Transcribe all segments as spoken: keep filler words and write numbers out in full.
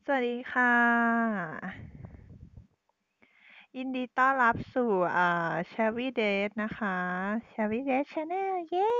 สวัสดีค่ะยินดีต้อนรับสู่อ่า Cherry Date นะคะ Cherry Date Channel เย้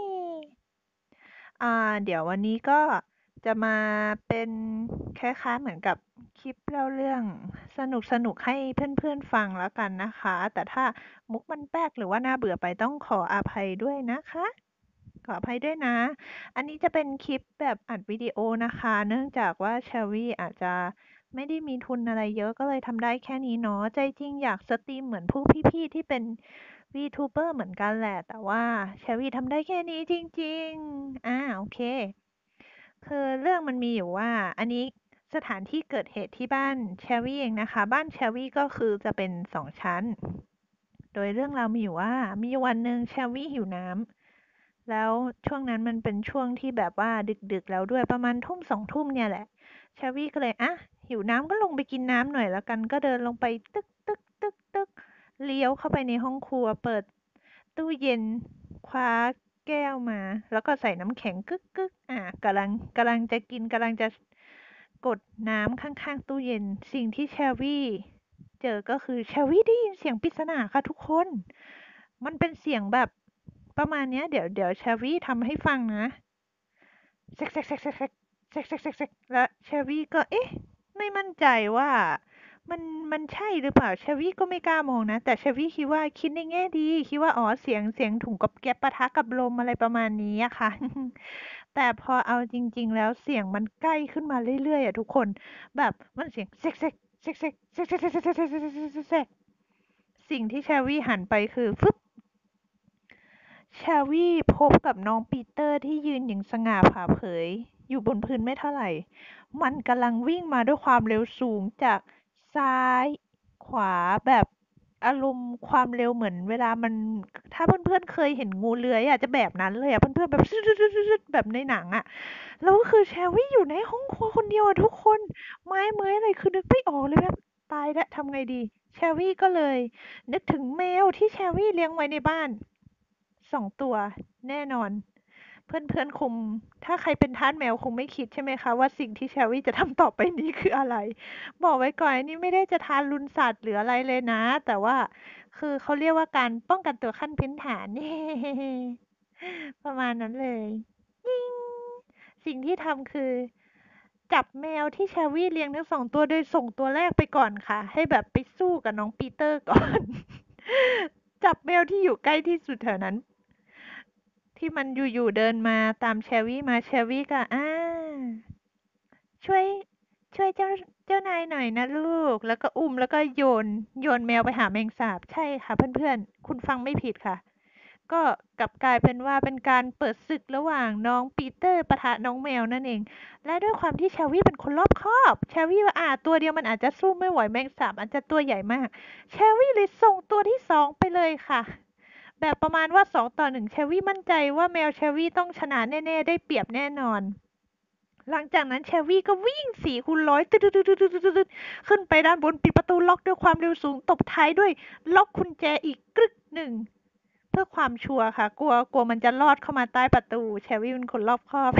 อ่าเดี๋ยววันนี้ก็จะมาเป็นคล้ายๆเหมือนกับคลิปเล่าเรื่องสนุกๆให้เพื่อนๆฟังแล้วกันนะคะแต่ถ้ามุกมันแป๊กหรือว่าน่าเบื่อไปต้องขออภัยด้วยนะคะขออภัยด้วยนะอันนี้จะเป็นคลิปแบบอัดวิดีโอนะคะเนื่องจากว่าเชอรี่อาจจะไม่ได้มีทุนอะไรเยอะก็เลยทำได้แค่นี้เนาะใจจริงอยากสตรีมเหมือนพวกพี่ๆที่เป็น วี ทูเบอร์ เหมือนกันแหละแต่ว่าเชอรี่ทำได้แค่นี้จริงๆอ่าโอเคคือเรื่องมันมีอยู่ว่าอันนี้สถานที่เกิดเหตุที่บ้านเชอรี่เองนะคะบ้านเชอรี่ก็คือจะเป็นสองชั้นโดยเรื่องราวมีอยู่ว่ามีวันหนึ่งเชอรี่หิวน้ำแล้วช่วงนั้นมันเป็นช่วงที่แบบว่าดึกๆแล้วด้วยประมาณทุ่มสองทุ่มเนี่ยแหละเชอรี่ก็เลยอ่ะหิวน้ำก็ลงไปกินน้ำหน่อยแล้วกันก็เดินลงไปตึกตึกตึกตึกเลี้ยวเข้าไปในห้องครัวเปิด ตู้เย็นคว้าแก้วมาแล้วก็ใส่น้ำแข็งกึกกึกอ่ะกำลังกำลังจะกินกำลังจะกดน้ำข้างๆตู้เย็นสิ่งที่เชอรี่เจอก็คือเชอรี่ได้ยินเสียงปริศนาค่ะทุกคนมันเป็นเสียงแบบประมาณเนี้ยเดี๋ยวเดี๋ยวเชอรี่ทำให้ฟังนะแซกแซกแซกแซกแซกแซกแซกแซกแซกแล้วเชอรี่ก็เอ๊ะไม่มั่นใจว่ามันมันใช่หรือเปล่าเชอรี่ก็ไม่กล้ามองนะแต่เชอรี่คิดว่าคิดในแง่ดีคิดว่าอ๋อเสียงเสียงถุงก๊อบแก๊บปะทะกับลมอะไรประมาณนี้อะค่ะแต่พอเอาจริงๆแล้วเสียงมันใกล้ขึ้นมาเรื่อยๆอะทุกคนแบบมันเสียงแซกแซกแซกแซกแซกแซกแซกแซกแซกแซกแซกแซกแซกสิ่งที่เชอรี่หันไปคือฟึบ ชาวี่พบกับน้องปีเตอร์ที่ยืนอย่างสง่าผ่าเผยอยู่บนพื้นไม่เท่าไหร่มันกำลังวิ่งมาด้วยความเร็วสูงจากซ้ายขวาแบบอารมณ์ความเร็วเหมือนเวลามันถ้าเพื่อนๆเคยเห็นงูเลื้อยอะจะแบบนั้นเลยอะเพื่อนๆแบบแบบในหนังอะแล้วก็คือแชร์วี่อยู่ในห้องครัวคนเดียวอะทุกคนไม้เมยอะไรคือนึกไม่ออกเลยแบบตายแล้วทำไงดีแชร์วี่ก็เลยนึกถึงแมวที่แชร์วี่เลี้ยงไว้ในบ้าน สองตัวแน่นอนเพื่อนๆคงถ้าใครเป็นทาสแมวคงไม่คิดใช่ไหมคะว่าสิ่งที่เชอรี่จะทำต่อไปนี้คืออะไรบอกไว้ก่อนอันนี้ไม่ได้จะทารุณสัตว์หรืออะไรเลยนะแต่ว่าคือเขาเรียกว่าการป้องกันตัวขั้นพื้นฐานประมาณนั้นเลยยิ่งสิ่งที่ทำคือจับแมวที่เชอรี่เลี้ยงทั้งสองตัวโดยส่งตัวแรกไปก่อนค่ะให้แบบไปสู้กับน้องปีเตอร์ก่อนจับแมวที่อยู่ใกล้ที่สุดแถวนั้น ที่มันอยู่ๆเดินมาตามเชอรี่มาเชอรี่ก็อ่าช่วยช่วยเจ้าเจ้านายหน่อยนะลูกแล้วก็อุ้มแล้วก็โยนโยนแมวไปหาแมงสาบใช่ค่ะเพื่อนๆคุณฟังไม่ผิดค่ะก็กลับกลายเป็นว่าเป็นการเปิดศึกระหว่างน้องปีเตอร์ปะทะน้องแมวนั่นเองและด้วยความที่เชอรี่เป็นคนรอบคอบเชอรี่ว่าอ่าตัวเดียวมันอาจจะสู้ไม่ไหวแมงสาบอาจจะตัวใหญ่มากเชอรี่เลยส่งตัวที่สองไปเลยค่ะ แบบประมาณว่าสองต่อหนึ่งเชอรี่มั่นใจว่าแมวเชอรี่ต้องชนะแน่ๆได้เปรียบแน่นอนหลังจากนั้นเชอรี่ก็วิ่งสี่คูณร้อยตึ๊ดๆๆๆๆขึ้นไปด้านบนปิดประตูล็อกด้วยความเร็วสูงตบท้ายด้วยล็อกกุญแจอีกกรึกหนึ่งเพื่อความชัวร์ค่ะกลัวกลัวมันจะลอดเข้ามาใต้ประตูเชอรี่เป็นคนรอบคอบ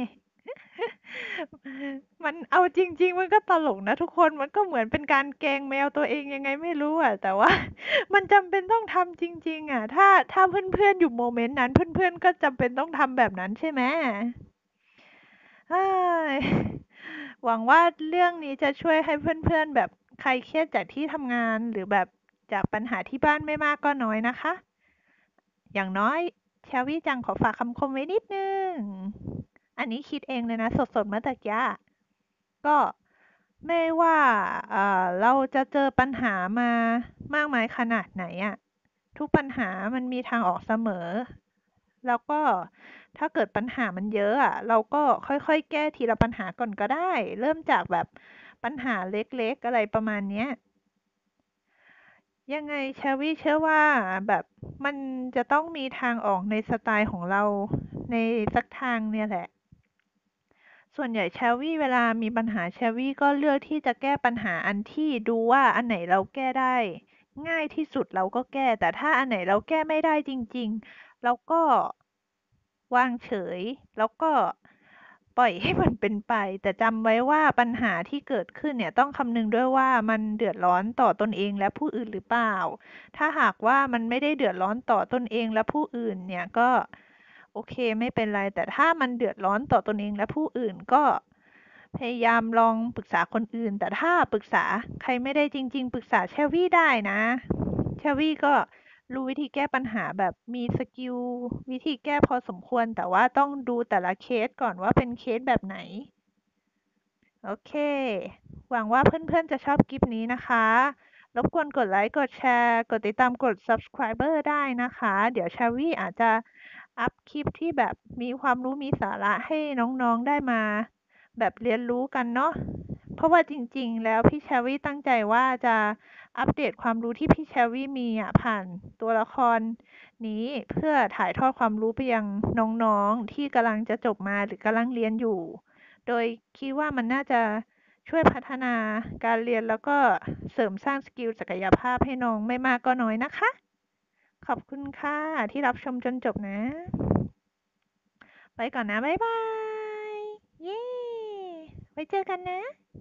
มันเอาจริงๆมันก็ตลกนะทุกคนมันก็เหมือนเป็นการแกล้งแมวตัวเองยังไงไม่รู้อะแต่ว่ามันจำเป็นต้องทำจริงๆอะถ้าถ้าเพื่อนๆอยู่โมเมนต์นั้นเพื่อนๆก็จำเป็นต้องทำแบบนั้นใช่ไหมเฮ้ยหวังว่าเรื่องนี้จะช่วยให้เพื่อนๆแบบใครเครียดจากที่ทำงานหรือแบบจากปัญหาที่บ้านไม่มากก็น้อยนะคะอย่างน้อยเชลวี่จังขอฝากคำคมไว้นิดนึงอันนี้คิดเองเลยนะสดๆเมื่อตะกี้ ก็ไม่ว่าเอ่อเราจะเจอปัญหามามากมายขนาดไหนอะทุกปัญหามันมีทางออกเสมอแล้วก็ถ้าเกิดปัญหามันเยอะอะเราก็ค่อยๆแก้ทีละปัญหาก่อนก็ได้เริ่มจากแบบปัญหาเล็กๆอะไรประมาณเนี้ยยังไงเชอรี่เชื่อว่าแบบมันจะต้องมีทางออกในสไตล์ของเราในสักทางเนี่ยแหละ ส่วนใหญ่เชลวี่เวลามีปัญหาเชลวี่ก็เลือกที่จะแก้ปัญหาอันที่ดูว่าอันไหนเราแก้ได้ง่ายที่สุดเราก็แก้แต่ถ้าอันไหนเราแก้ไม่ได้จริงๆเราก็วางเฉยแล้วก็ปปล่อยให้มันเป็นไปแต่จำไว้ว่าปัญหาที่เกิดขึ้นเนี่ยต้องคำนึงด้วยว่ามันเดือดร้อนต่อตนเองและผู้อื่นหรือเปล่าถ้าหากว่ามันไม่ได้เดือดร้อนต่อตนเองและผู้อื่นเนี่ยก็โอเคไม่เป็นไรแต่ถ้ามันเดือดร้อนต่อตนเองและผู้อื่นก็พยายามลองปรึกษาคนอื่นแต่ถ้าปรึกษาใครไม่ได้จริงๆปรึกษาแชวี่ได้นะแชวี่ก็ รู้วิธีแก้ปัญหาแบบมีสกิลวิธีแก้พอสมควรแต่ว่าต้องดูแต่ละเคสก่อนว่าเป็นเคสแบบไหนโอเคหวังว่าเพื่อนๆจะชอบคลิปนี้นะคะรบกวนกดไลค์กดแชร์กดติดตามกด ซับสไครเบอร์ ได้นะคะเดี๋ยวชาวี่อาจจะอัพคลิปที่แบบมีความรู้มีสาระให้น้องๆได้มาแบบเรียนรู้กันเนาะเพราะว่าจริงๆแล้วพี่ชาวี่ตั้งใจว่าจะอัปเดตความรู้ที่พี่ชาวี่มีอ่ะผ่านตัวละคร นี้เพื่อถ่ายทอดความรู้ไปยังน้องๆที่กำลังจะจบมาหรือกำลังเรียนอยู่ โดยคิดว่ามันน่าจะช่วยพัฒนาการเรียนแล้วก็เสริมสร้างสกิลศักยภาพให้น้องไม่มากก็น้อยนะคะ ขอบคุณค่ะที่รับชมจนจบนะ ไปก่อนนะ บ๊ายบาย เย้ ไว้เจอกันนะ